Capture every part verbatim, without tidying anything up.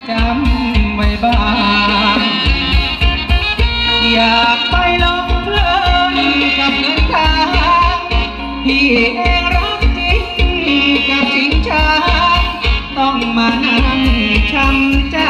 จำไว้บ้างอยากไปลงเพลินกับเงินทางพี่เองรักจริงกับจริงชังต้องมานั่งช้ำใจ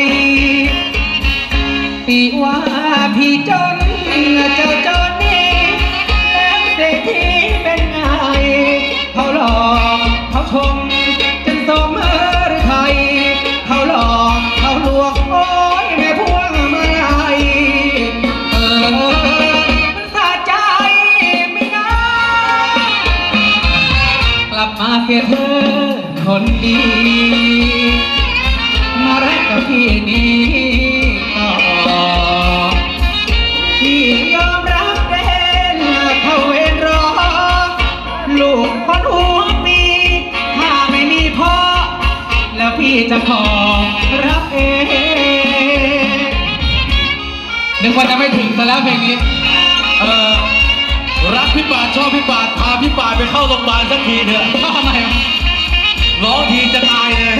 ปีว่าพี่จนเจ้าจนนี้แล้วเศรษฐีเป็นไงเขาหลอกเขาชมจนสมเออไทยเขาหลอกเขาลวงโอ้ยแม่พวงมาลัยเออมันสะใจไม่น่ากลับมาเสียเธอคนดีมารักกับพี่นี้ต่อพี่ยอมรับเด่นเขาเวนรอลูกคนหัวมีถ้าไม่มีพ่อแล้วพี่จะขอรับเองนึกว่าจะไม่ถึงซะแล้วเพลงนี้เออรักพี่ปาดชอบพี่ปาดพาพี่ปาดไปเข้าโรงพยาบาลสักทีเถอะทำไมร้องทีจะตายเลย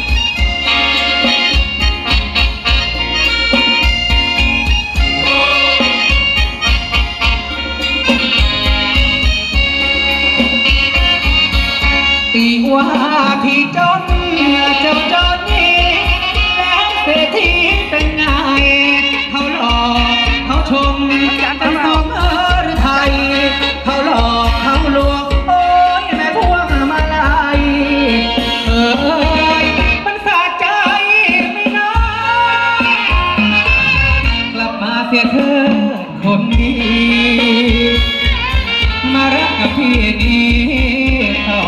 ตีว่าพี่จนเจ้าจนนี้แล้วเศรษฐีเป็นไงเขาหลอกเขาชมจะสมเออไทยเขาหลอกเขาลวงโอ้ยแม่พวงมาลัยเอ้ยมันสะใจไม่น้อยกลับมาเสียเธอคนดีมารักกับพี่นี้ต่อ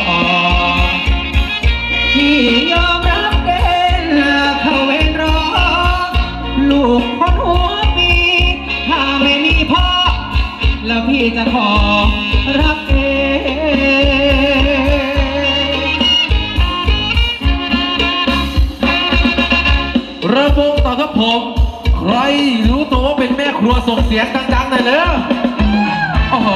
ที่ยอมรับเด่นเขาเวนรอลูกคนหัวปีถ้าไม่มีพ่อแล้วพี่จะขอรับเองระวงต่อครับผมใครรู้ตัวว่าเป็นแม่ครัวส่งเสียงดังๆหน่อยเลยโอ้โห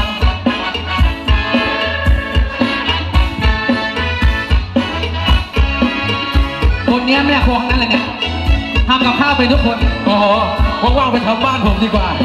คนนี้แม่ครัวนั่นเลยเนี่ยทำกับข้าวไปทุกคนโอ้โหว่างๆไปทำบ้านผมดีกว่า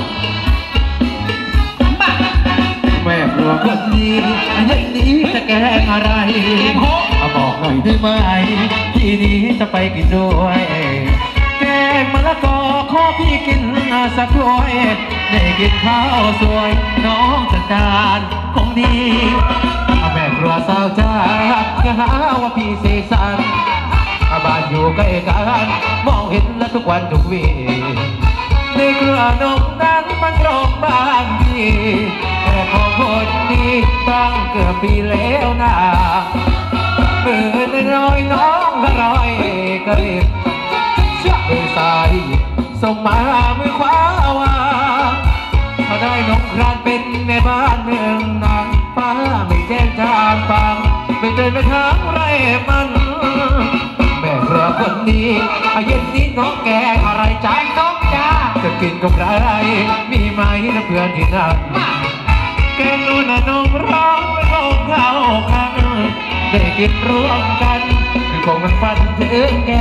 บ้าแม่ครัวคนนี้ยันนี้จะแกงอะไรเอาบอกหน่อยได้ไหมที่นี้จะไปกินด้วยแกงมะละกอขอพี่กินสักถ้วยได้กินข้าวสวยน้องจัดการของดีแม่ครัวสาวจ้าอย่าหาว่าพี่เสกสรรบ้านอยู่ใกล้กันมองเห็นแล้วทุกวันทุกวีในเครือนมนั้นมันตรงบ้านพี่แต่พอคนนี้ตั้งเกือบปีแล้วนะเมื่อน้อยน้องก็รอยกระดิบโดยสายส่งมามือขวาวาเขาได้น้องครานเป็นแม่บ้านเมืองนางฟ้าไม่แจ้งทางฟังไม่เดินไปทางไรมันแม่ครัวคนนี้เย็นนี้น้องแกงอะไรจ้าน้องจ้าจะกินกับไรมีไหมนะเพื่อนที่นั่นแกงนู่นน่ะน้องร้องไม่ลงเข้ากันได้กินร่วมกันคือคงมันฟันถึงแก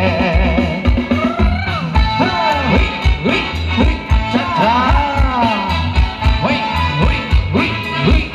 เฮ้ยเฮ้ยเฮ้ยช้าช้าเฮ้ยเฮ้ยเฮ้ยเฮ้ย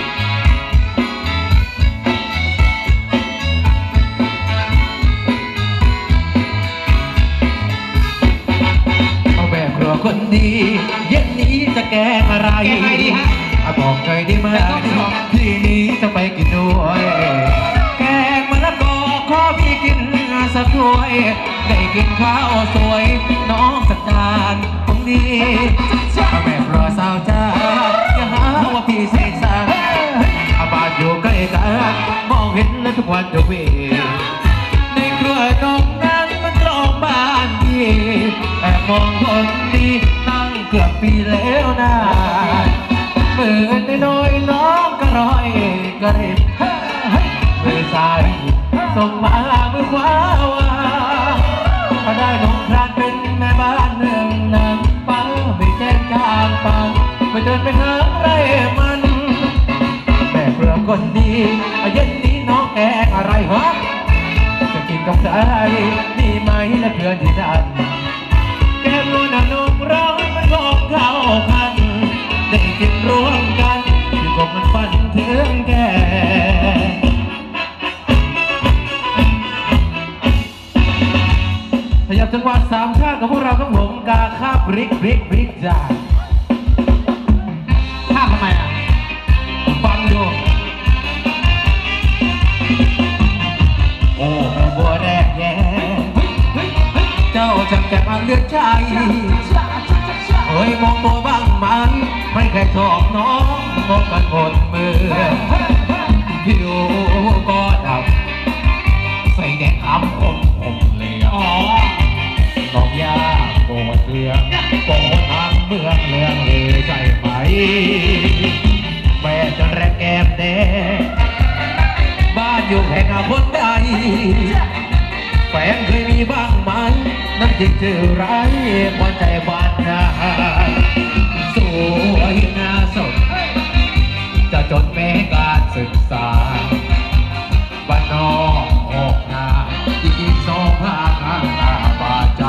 คนดีเย็นนี้จะแกงอะไรบอกหน่อยได้ไหมที่นี้จะไปกินด้วยแกงมะละกอขอพี่กินสักถ้วยได้กินข้าวสวยน้องสักจานตรงนี้แม่รอสาวจ้าอย่าหาว่าพี่เสกสรรบ้านอยู่ใกล้กันมองเห็นแล้วทุกวันทุกวีในเครือนมนั้นมันตรงบ้านพี่แอบมองคนดีตั้งเกือบปีแล้วนะเมื่อน้อยน้องก็รอยกระเด็นเมื่อสายส่งมาเมื่อขวาวาถ้าได้น้องครานเป็นแม่บ้านเมืองนางฟ้าไม่แจ้งจางฟังไม่เดินไปหาไรมันแม่เพื่อคนดีเย็นนี้น้องแกงอะไรฮะจะกินกับใครดีไหมยับจังหวะสามชาติกับพวกเราครับผมกาคาบริกบริกบริกจ้าข้าทำไมอ่ะฟังดูโอ้แม่บัวแรกแย่เจ้าจังแก่มาเลือดใจเฮ้ยมองตัวบ้างมันไม่แค่ชอบน้องมองกันหมดมือผิวก็ดำใส่แดงคำคมคมเลยอ๋อน้องยาโบดเรืองโบดทางเมืองเรืองเลยใจไหมแม่จนแรกแก้มแดงบ้านอยู่แห่งอาพ้นใดแฟนเคยมีบ้างไหมนั่นจึงชื่อไรหัวใจบ้านนาสวยน่าสนจะจนแม้การศึกษาบ้านนอกออกนาอีกสองพาทางตาบาดใจ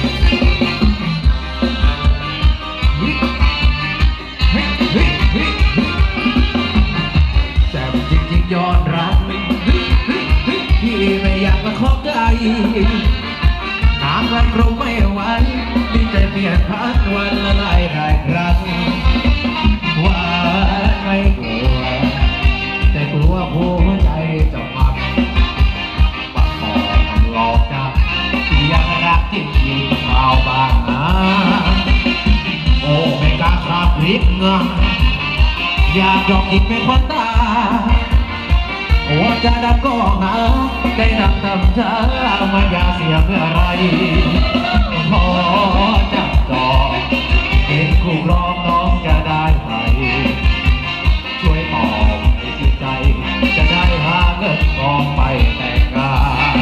แต่จริงๆย้อนรักพี่ไม่อยากมาขอบใจน้ำรันรมไม่ไหวมีใจเปลี่ยนพันวันละลายได้ครั้งว่าไม่กลัวแต่กลัวหัวใจจะพังปักคอหลอกจับที่ยังรักจริงจริงเปล่าบางนะโอ้ไม่กล้าขับริบเงาอยากดอกจิตเป็นคนตาหัวใจดำก็หาได้นำทำเธอมาอยากเสียเมื่อไรพอจับจองเห็นคู่ร้องน้องจะได้ไหมช่วยตอบให้จิตใจจะได้หาเงินกองไปแต่งงาน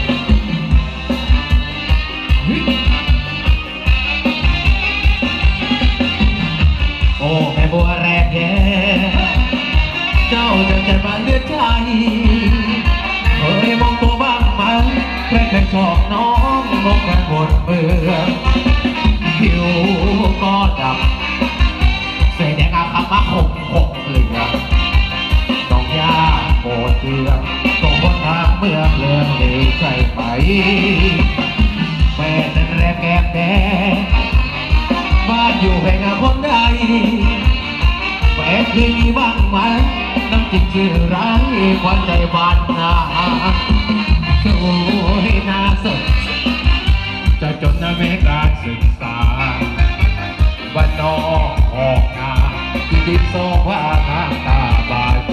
โอ้แม่บัวแรกแย่เจ้าจะจะมาเลือดใจเฮ้ยมองตัวบ้างไหมแค่แค่ชอบน้องมองกันบนเมืองผิวก็ดำใส่แดงอาคามาคมคมเกลือน้องยาโบดเกลือตรงบนทางเมืองเลือนเลยใจไปแม่นั้นแรกแก้มแดงบ้านอยู่แห่งคนใดแฟนเคยมีบ้างไหมน้ำจิตชื่อร้ายควันใจบานนาสวยน่าสนจะจนนะแม้การศึกษาบ้านนอกออกนาที่ดินโซ่ว่าทางตาบาดใจ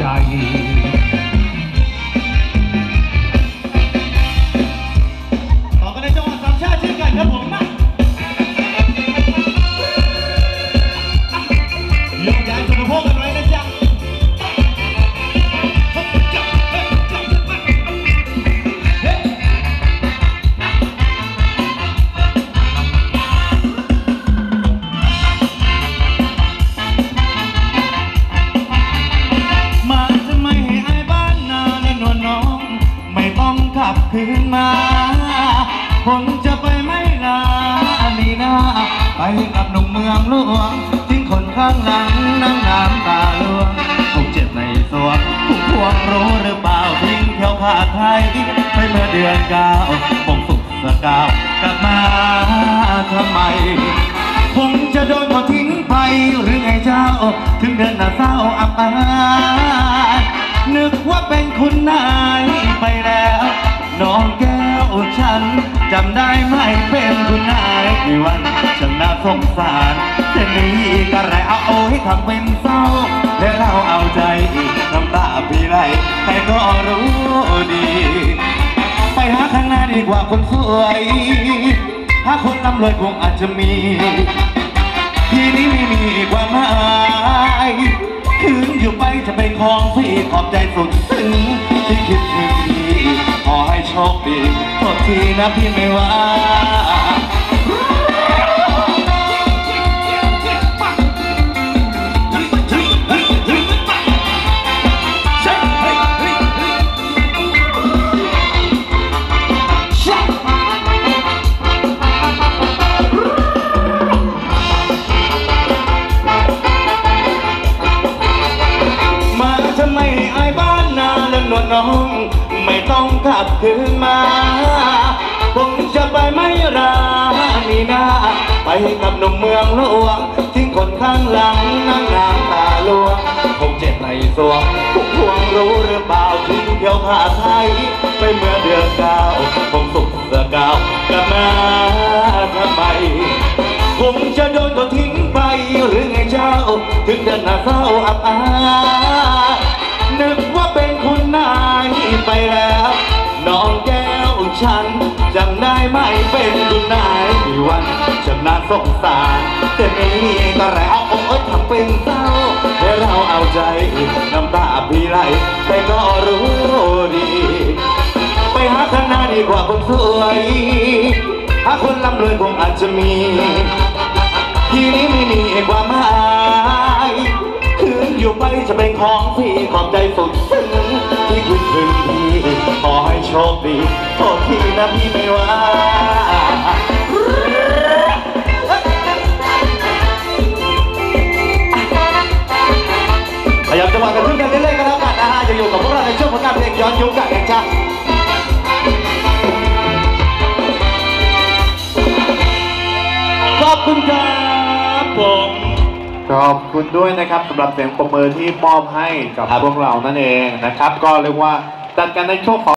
ต่อกันในจังหวัดสามชาติเช่นกันครับผมนะยกย้ายสุนทรกันไว้นะจ๊ะคืนมาผมจะไปไม่ลามีหน้าไปกับหนุ่มเมืองหลวงทิ้งคนข้างหลังนั่งน้ำตาลวงคงเจ็บในสวงผู้พวงรู้หรือเปล่าทิ้งเที่ยวผ่าไทยไปเมื่อเดือนเก้าคงสุขสกาวกลับมาทำไมผมจะโดนเขาทิ้งไปหรือไงเจ้าถึงเดินหน้าเศร้าอับอายนึกว่าเป็นคุณนายไปแล้วน้องแก้วฉันจำได้ไหมเป็นคุณนายกี่วันฉันน่าสงสารเช่นนี้ก็ไรเอาโอ้ยทำเป็นเศร้าแล้วเราเอาใจน้ำตาพี่ไหลใครก็รู้ดีไปหาข้างหน้าดีกว่าคนสวยหาคนร่ำรวยคงอาจจะมีทีนี้ไม่มีความหมายคืนอยู่ไปจะเป็นของพี่ขอบใจสุดซึ้งที่คิดถึงพี่ขอให้โชคดีโทษทีนะพี่ไม่ว่าน้องไม่ต้องกลับคืนมาผมจะไปไม่กับหนุ่มเมืองหลวงทิ้งคนข้างหลังนั่งน้ำตาลวงคงเจ็บในสวงทุกพวงรู้หรือเปล่าทิ้งเที่ยวผ้าไทยไปเมื่อเดือนเก้าคงสุขเสือเก้าวกลับมาทำไมผมจะโดนก็ทิ้งไปหรือไงเจ้าถึงเดินหน้าเศร้าอับอายนึกว่าเป็นคุณนายไปแล้วน้องแก้วฉันจำได้ไหมเป็นคุณนายที่วันฉันน่าสงสารแต่ไม่มีก็แล้วโอ้ยทำเป็นเศร้าให้เราเอาใจน้ำตาพี่ไหลไปก็รู้ดีไปหาข้างหน้าดีกว่าคนสวยหาคนร่ำรวยคงอาจจะมีทีนี้ไม่มีความหมายคืนอยู่ไปจะเป็นของพี่ขอบใจสุดซึ้งที่คุณถึงพี่ขอให้โชคดีโทษทีนะพี่ไม่ว่าพยายามจะวางกันขึ้นกันเรื่อยๆกันแล้วกันนะฮะจะอยู่กับพวกเราในช่วงของการเพลงย้อนยุคกันนะจ๊ะขอบคุณครับผมขอบคุณด้วยนะครับสำหรับเสียงปรบมือที่มอบให้กับพวกเรานั่นเองนะครับก็เรียกว่าจัดกันในช่วงของ